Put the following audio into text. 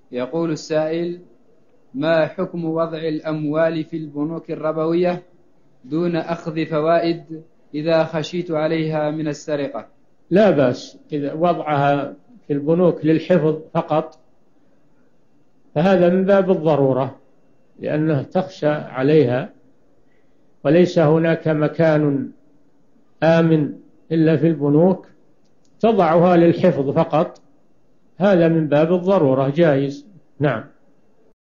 يقول السائل: ما حكم وضع الأموال في البنوك الربوية دون أخذ فوائد إذا خشيت عليها من السرقة؟ لا بأس إذا وضعها في البنوك للحفظ فقط، فهذا من باب الضرورة، لأنه تخشى عليها وليس هناك مكان آمن إلا في البنوك، تضعها للحفظ فقط، هذا من باب الضرورة جائز. نعم.